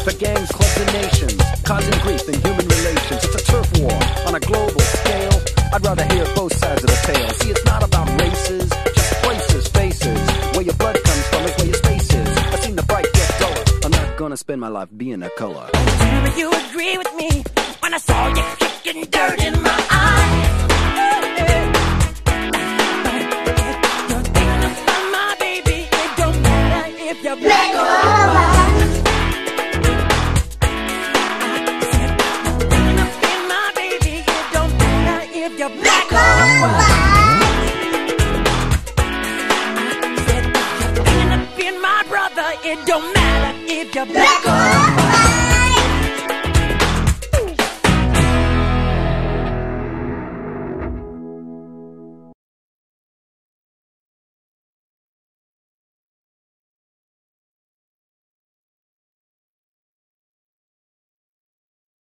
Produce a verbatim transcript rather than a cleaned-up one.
for gangs, clubs, and nations, causing grief in human relations. It's a turf war on a global scale. I'd rather hear both sides of the tale. See, it's not about races, just places, faces. Where your blood comes from is where your space is. I've seen the bright get duller. I'm not gonna spend my life being a color. Whenever you agree with me when I saw you kicking dirt in my eye. You're thinking about my baby. It don't matter if you're black or white. You're thinking about my baby. It don't matter if you're black or white. It don't matter if you're black or white.